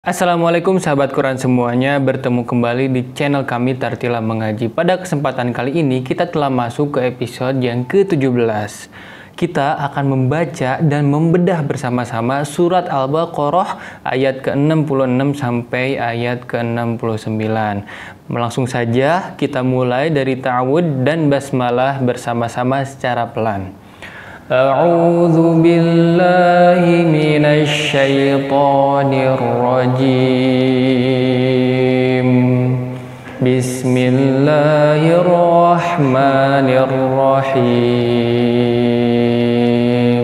Assalamualaikum sahabat Quran semuanya, bertemu kembali di channel kami Tartila Mengaji. Pada kesempatan kali ini kita telah masuk ke episode yang ke-17. Kita akan membaca dan membedah bersama-sama surat Al-Baqarah ayat ke-66 sampai ayat ke-69. Langsung saja kita mulai dari ta'awud dan basmalah bersama-sama secara pelan. A'udzu billahi minasy syaithanir rajim. Bismillahirrahmanirrahim.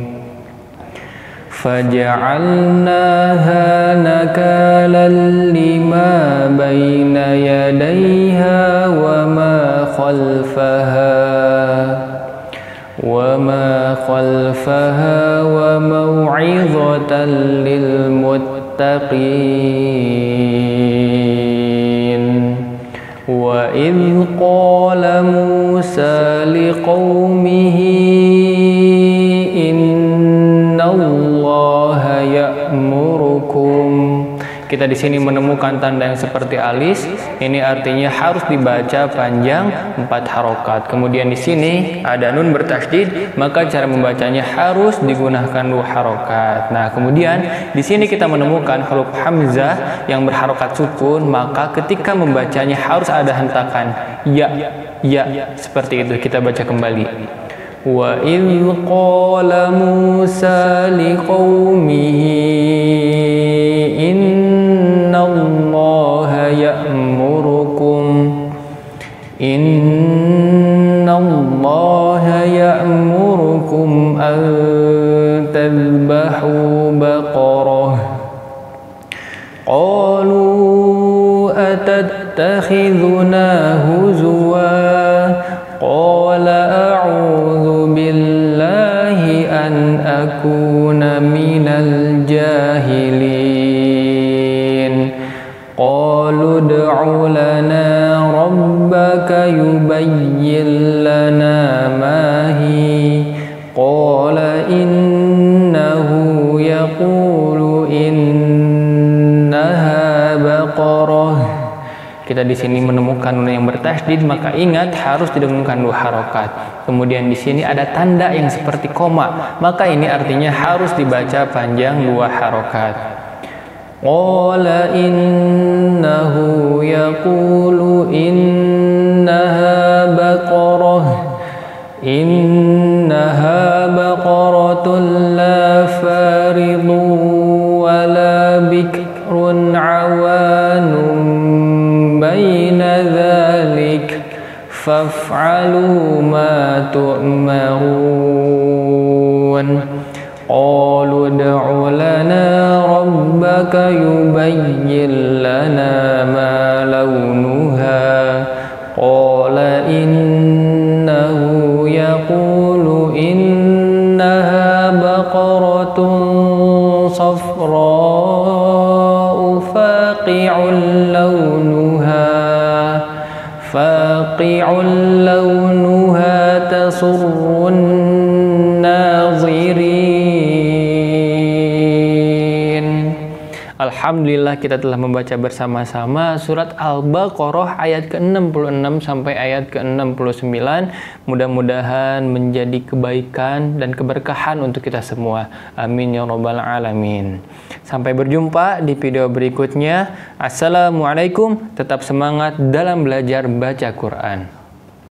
Faja'alnaha nakalan lima baina yadayha wa ma khalfaha وموعظة للمتقين وإذ قال موسى لقومه إن الله يأمركم. Kita di sini menemukan tanda yang seperti alis. Ini artinya harus dibaca panjang 4 harokat. Kemudian di sini ada nun bertasydid, maka cara membacanya harus digunakan 2 harokat. Nah, kemudian di sini kita menemukan huruf hamzah yang berharokat sukun, maka ketika membacanya harus ada hentakan ya, seperti itu. Kita baca kembali. Wa idh qala Musa liqaumihi innallaha ya'murukum an tadhbahu baqarah. Qalu atattakhidhuna huzwa. Qala a'udzu billahi an akuna minal jahilin. Qalu ud'u lana rabbaka yubayyin lana ma hi. Qala innahu yaqulu innaha baqarah. Kita di sini menemukan nun yang bertasydid, maka ingat harus didengarkan 2 harokat. Kemudian di sini ada tanda yang seperti koma, maka ini artinya harus dibaca panjang 2 harokat. Qala innahu yaqulu innaha baqaratun la faridun wa la bikrun awanun baina dhalik faf'alu ma tu'marun. Qalu ud'u lana rabbaka yubayyin lana ma launuha. Qala innahu yaqulu innaha baqaratun safra'u faqi'un launuha tasurrun nazirin. Alhamdulillah kita telah membaca bersama-sama surat Al-Baqarah ayat ke-66 sampai ayat ke-69. Mudah-mudahan menjadi kebaikan dan keberkahan untuk kita semua. Amin ya rabbal alamin. Sampai berjumpa di video berikutnya. Assalamualaikum. Tetap semangat dalam belajar baca Quran.